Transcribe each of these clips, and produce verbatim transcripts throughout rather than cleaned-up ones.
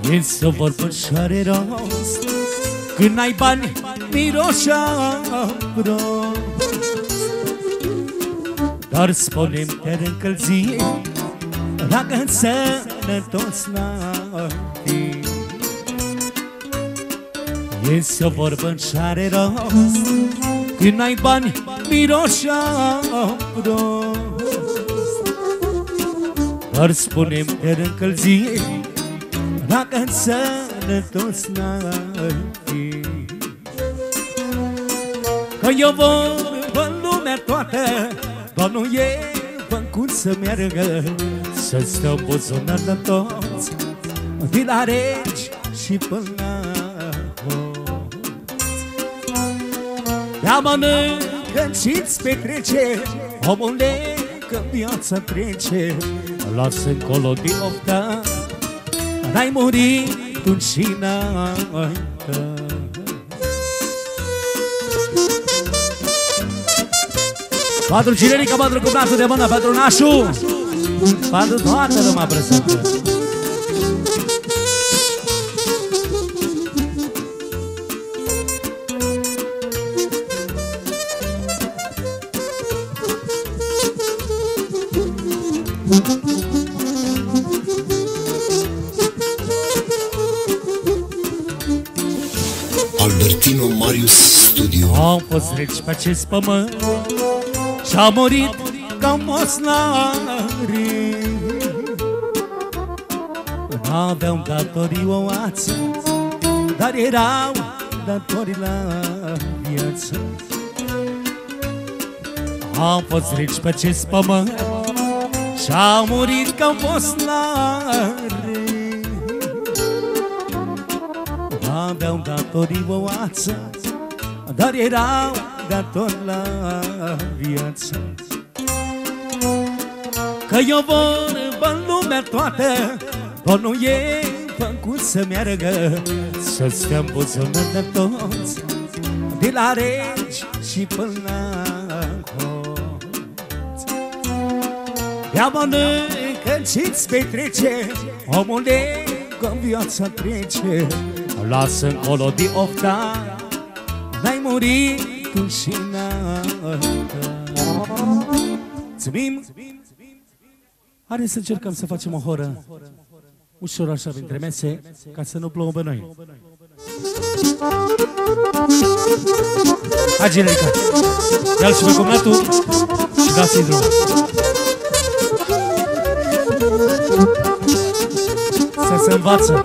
E să vorbă și-are rost, când n-ai bani, miroșa prost. Dar spune-mi te-ar încălzi, dacă sănătos n-ar fi. E să vorbă și-are rost, când n-ai bani, miroșa prost. Dar spune-mi te-ar încălzi, dacă sănătos n-ar fi. Că eu vorbă în lumea toată, doar nu e făcut să meargă, să stăm buzunar de toți, de la regi și până la hoți. Ia mănâncă și-ți petrece, omule, că viața trece. Lasă încolo din ofta, n-ai murit tu și n-ai tău. Patru Cinerica, patru cumnatul de mână, patru nașul, patru toată lumea prezentă. Albertino Marius Studio. Au fost regi pe acest pământ și-a murit ca mosnari. N-aveau datorii oață, dar erau datorii la viață. Au fost regi pe acest pământ și-a murit ca mosnari. N-aveau datorii oață, dar erau datori la viață. Că eu vorbă în lumea toată, doar nu e făcut să meargă, să stăm buzunar de toți, de la regi și până la hoți. Ia mănâncă și-ți petrece, omule, că viața trece. Lasă încolo de ofta, n-ai murit tu și n-ai tău. Mulțumim! Haideți să încercăm să facem o horă ușor așa printre mese, ca să nu plouă pe noi. Hai, Generica! Ia-l și pe cumnatul și dați-i drumul. Să se învață!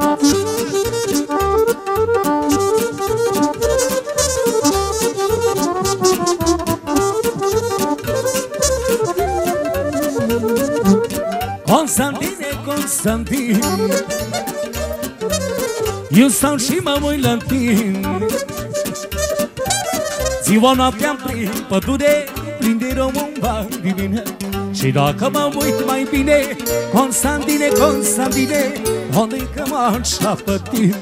Constantine, Constantine, eu stau și mă uit la tine. Ziua noaptea-mi prin pădure, prinde româmba divină. Și dacă mă uit mai bine, Constantine, Constantine, unde-i că mă înșapă tine?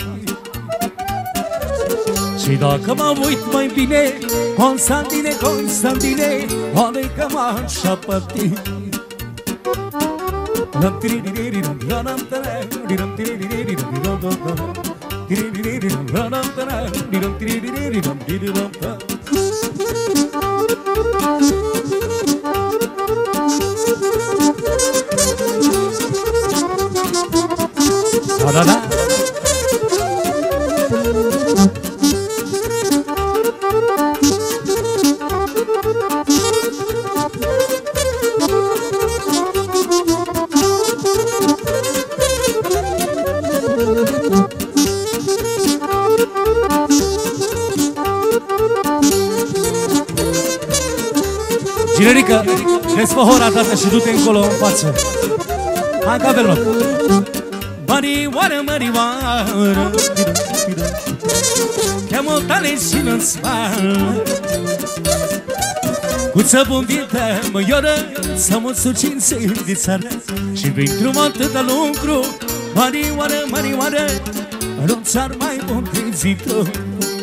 Și dacă mă uit mai bine, Constantine, Constantine, unde-i că mă înșapă tine? Da, da, da. Generica, desfă hora, tată, și du-te încolo în față. Hai că avem loc. Mărioară, mărioară, cheamă tale și nu-ți spală. Cu țăpul vietă mă ioră, să mă sucințe de țară. Și pentru atâta lucru, mărioară, mărioară, nu ți-ar mai bun de viitor.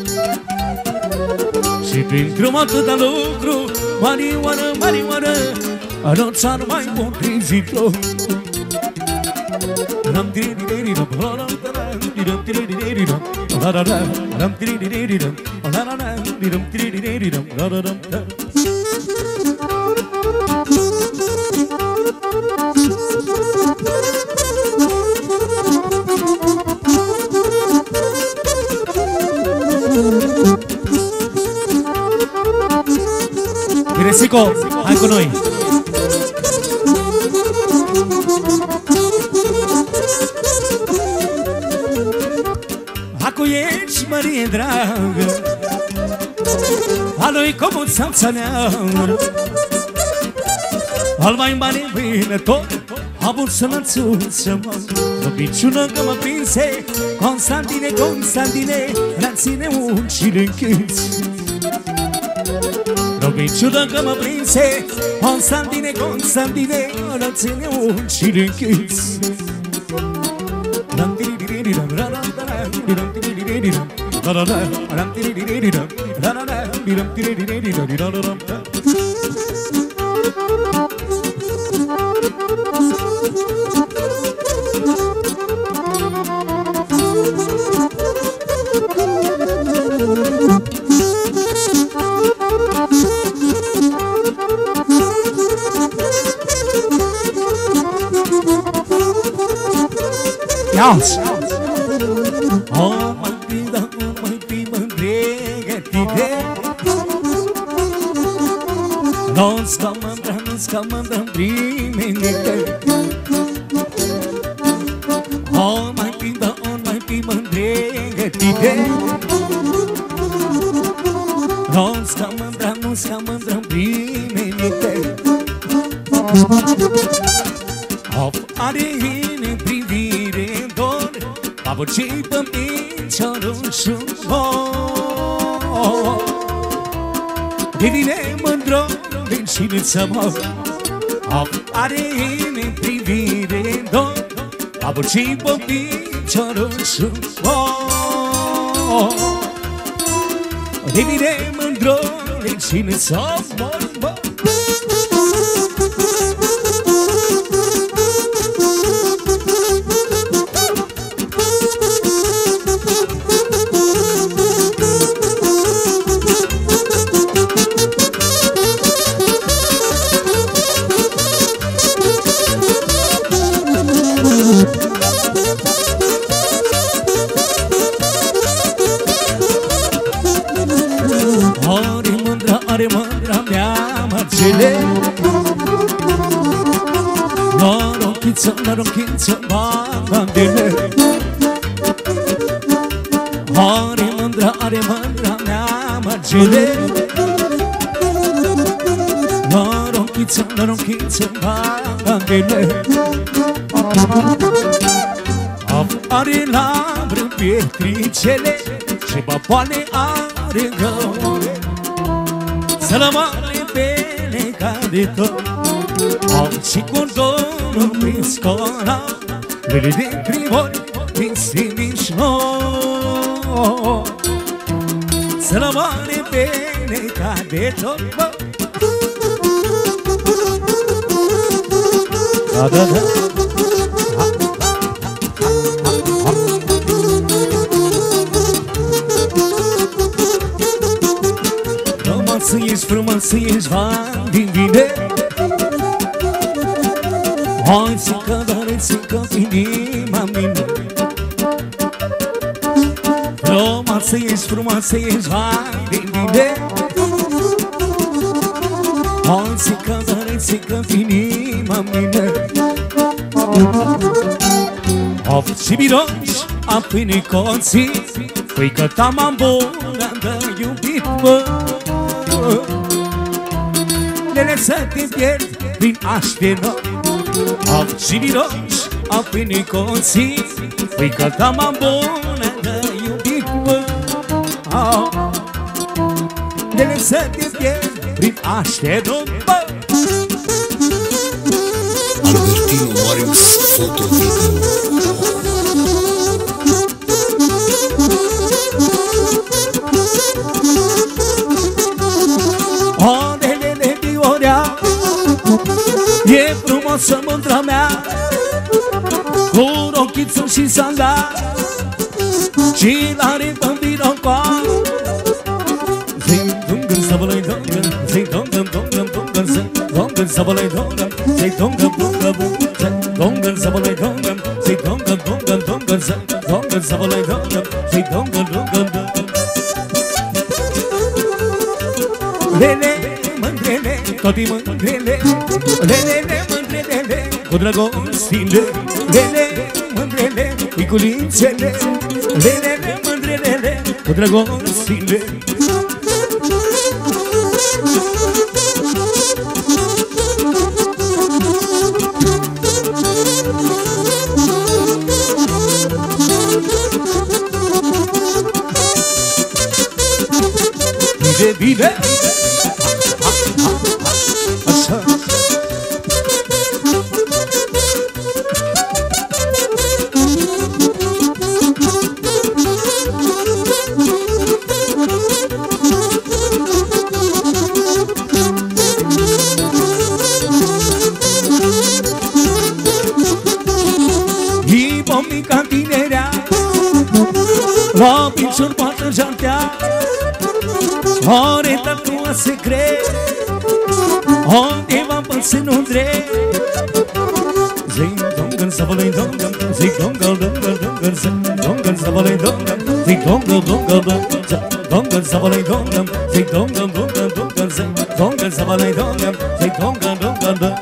Și pentru atâta lucru, Marioară, Marioară, nu ți-ar mai bun de viitor. Iresico, hai con noi. Acu ești, Mărie dragă, a lui Comuța țăneam, al mai mare vânător, a bun sănățuță, mă, răbiciună că mă prinse, Constantine, Constantine, la ține un și închiți. Răbiciună că mă prinse, Constantine, Constantine, la ține un și închiți. Ia-ți! O, mai pidă, o, mai pidă, pregătite, nu-ți comandă, nu-ți comandă primenite. O, mai pidă, o, mai pidă, pregătite, nu-ți comandă, nu-ți comandă primenite. Of, are în privire dor, babucii pe piciorul șumor. Devine mândro din șinuță mă. Of, are în privire dor, babucii pe piciorul șumor. Devine mândro din șinuță mă. Are mândra mea mărgele, norochiță, norochiță, bandele. Are mândra, are mândra mea mărgele, norochiță, norochiță, bandele. Are labră pietricele și papoane are găure, sălămane bene ca de tot. Am și cordonul prin scola, lele de primori prin Simișnor. Sălămane bene ca de tot. Da, da, da. Să ești frumos, să ești van din vine. Hai țică, dar țică inima mine. Frumos, să ești frumos, să ești van din vine. Hai țică, dar țică inima mine. Of și miroși a pâinicoții, frică ta m-am bună de iubit, bă. Lele să te pierd prin aștenă. Of și miroși a pâinicoții, frică ta m-am bună de iubit, bă. Lele să te pierd prin aștenă, bă. Albertino Marius, foto video. O, lele de orea, e frumosă mândra mea, cu rochiță și sandal, Și l-are bambino qua. Zing dungă sabălăi dungă, zing dungă dungă dungă, zing dungă sabălăi dungă, zing dungă dungă dungă, dungă sabălăi dungă, zing dungă dungă dungă, zing dungă sabălăi dungă, zing dungă dungă dungă. Lele, mândrele, toate mândrele, lele, mândrele, cu dragostile, lele, mândrele, piculițele, lele, mândrele, cu dragostile. Bine, bine! Așa! Ipo mica tinerea, la picior poartă jantea, ore tatua secret, undeva pe senundre. Zing dongă sabălăi dongă, zing dongă dongă dongă, zing dongă sabălăi dongă, zing dongă dongă dongă, dongă sabălăi dongă, zing dongă dongă dongă, zing dongă sabălăi dongă, zing dongă dongă dongă.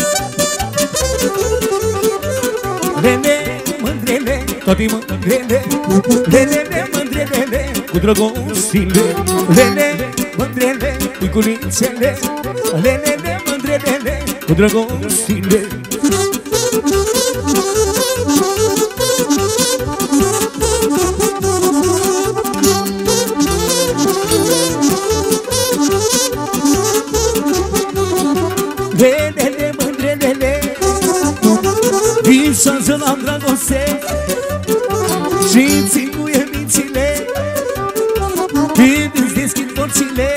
Lele, mândrele, toate mândrele, lele, mândrele, cu dragostile, lele, mândrele, piculițele, lele, mândrele, cu dragostile. Lele, mândrele, visează la dragoste și ținuie mințile, când îți deschid porțile.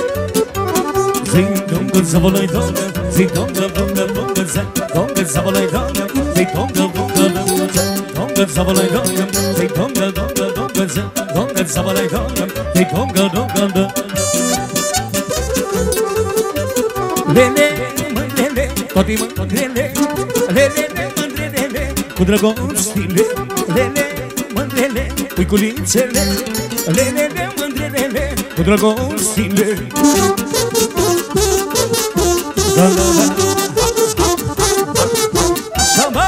Zing dongă sabălăi dongă, zing dongă dongă dongă, zing dongă sabălăi dongă, zing dongă dongă dongă, dongă sabălăi dongă, zing dongă dongă dongă, zing dongă sabălăi dongă, zing dongă dongă dongă. Lele, mândrele, toate mândrele, lele, mândrele, cu dragostile, lele, mândrele, piculițele, lele, mândrele, cu dragostile. Da, da, da. Așa, bă!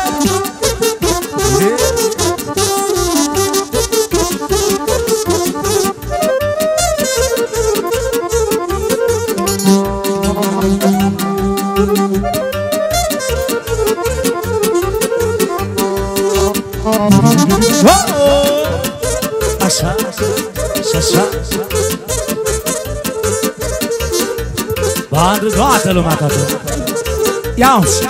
Așa, așa, așa. Bandă toată lumea, toată. Ia-uși!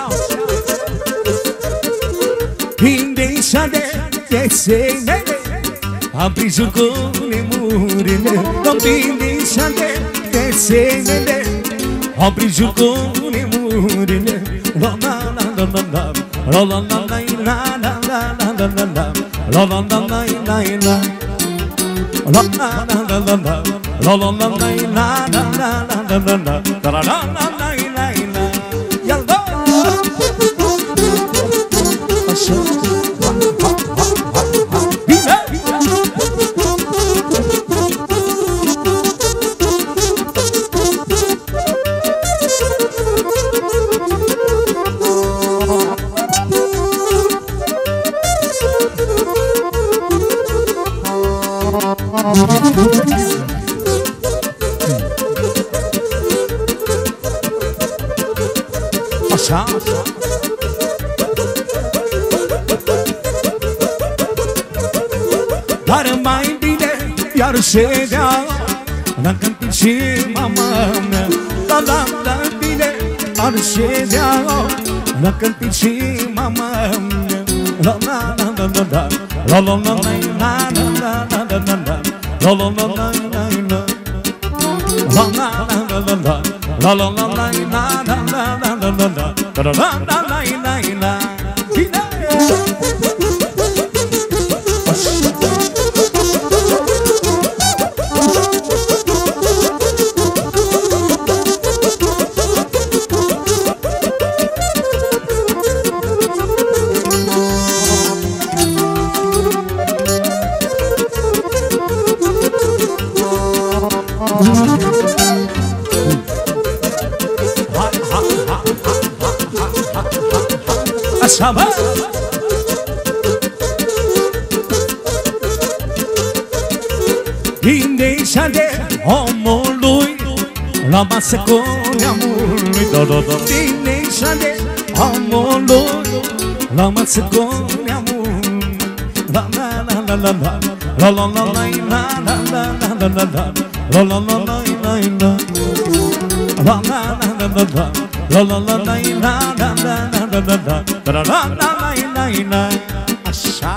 Pinde-i-și-a de desenele, am prijur cu nemurile. Pinde-i-și-a de desenele, am prijur cu nemurile. La la la la la la, la la la la la la la la la la, la la la la la la. La la la la la la, la la la la la la la la la la, la la la la la la. Ia-l-o! Așa. Bine! Așa. Dar mai bine iar ședea la câmpul și mama mea. Da, da, da, bine ar ședea la câmpul și mama mea. La la la la la la, la la la la la la la la la la, la la la la la la. La la la la la, la la la la la la la la la la, la la la la la la. Bine! Așa, bă! Gândește de omului la masă cu neamului, do, do, do. Gândește de omului la masă cu neamului, la la la la la la. La la la la la la la la la la. La la la la la la. La la la la la la. La la la la la la la la la la. La la la la la. Așa.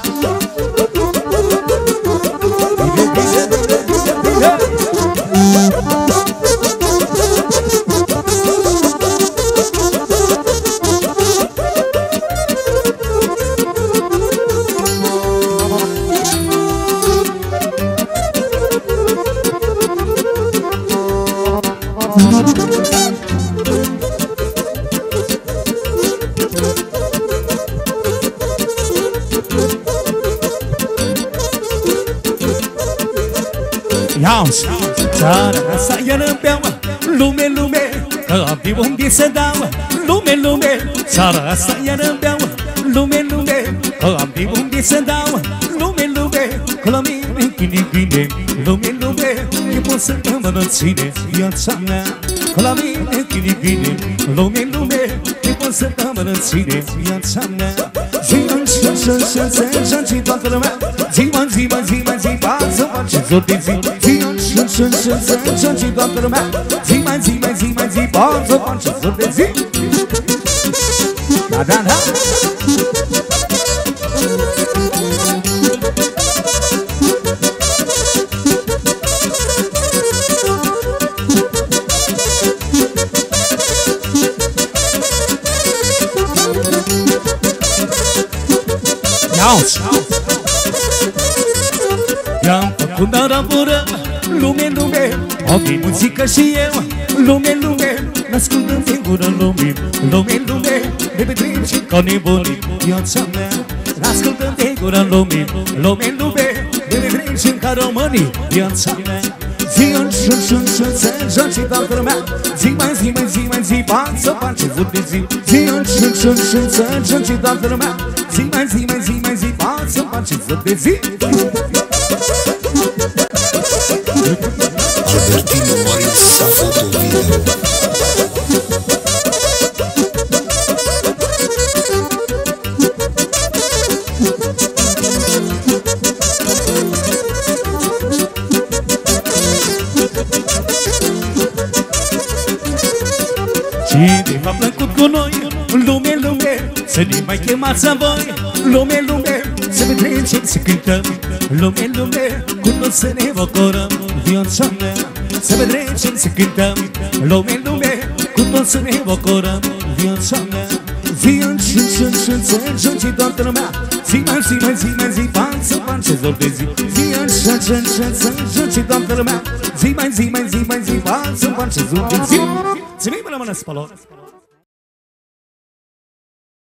Iauzi, țara asta e răbeau, lume, lume, că abia unde se dau. Lume, lume, țara asta e răbeau, lume, lume, că abia unde se dau. Lume, lume, că la mine bine, bine. Lume, lume, e pot să mă ține viața mea. Că la mine bine, bine. Lume, lume, e pot să mă ține viața mea. Zi-mă, zi-mă, zi-mă, zi toată lumea. Zi-mă, zi-mă, zi-mă, zi pasă, face zor de zi. Zi-mă, zi-mă, zi-mă, zi toată lumea. Zi-mă, zi-mă, zi-mă, zi pasă, face zor de zi. Da, da, da. Iauzi! I-am făcut darabură, lume, lume, obi muzică și eu. Lume, lume, n-ascultăm din gură lume. Lume, lume, ne petrim și ca nebunii viața mea. N-ascultăm din gură lume. Lume, lume, ne petrim și ca românii viața mea. Zi-o, șun, șun, șun, să joci toată lumea. Zi-mă, zi-mă, zi-mă, zi, pasă, face zut de zi. Zi-o, șun, șun, șun, să joci toată lumea. Zi-mă, zi-mă, zi-mă, zi, pasă, face zut de zi. Albertino Marius, foto video. Cine v-a plăcut cu noi? Lume, lume, să ne mai chemați la voi. Lume, lume, să petrecem, să cântăm. Lume, lume, cu noi să ne bucurăm viața mea. Să petrecem, să cântăm. Lume, lume, cu noi să ne bucurăm viața mea. Zi-o, șun, șun, șun, să joci toată lumea. Zi-mă, zi-mă, zi-mă, zi, pasă, face zor de zi. Zi-o, șun, șun, șun, să joci toată lumea. Zi-mă, zi-mă, zi-mă, zi, pasă, face zor de zi. Ți-mi mână mână spălor.